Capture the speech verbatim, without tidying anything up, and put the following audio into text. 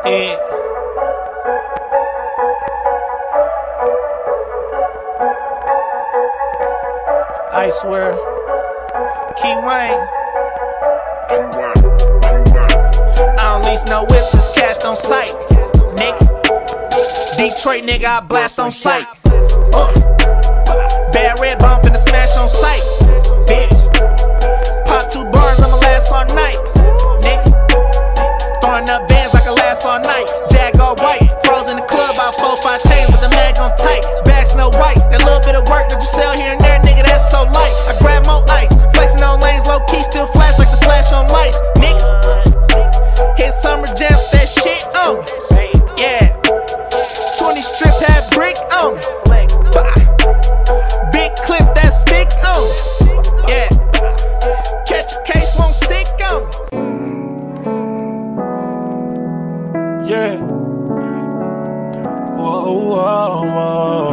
Yeah. I swear, Key Wayne. I don't lease no whips, it's cashed on sight, nigga. Detroit nigga, I blast on sight. Uh. Bad red bone finna smash on sight, bitch. Pop two bars, I'ma last all night, nigga. Throwing up bands like I last all night. Jag all white, froze in the club, about four five chains with the mag on tight. Back snow white, that little bit of work that you sell here and there, nigga, that's so light. I grab more ice, flexing on lanes, low key, still flash like the flash on mice, nigga. Hit summer jams, that shit on, yeah. twenty strip hat brick on, big clip that stick on, yeah. Catch a case, won't stick on, yeah. Whoa, whoa, whoa.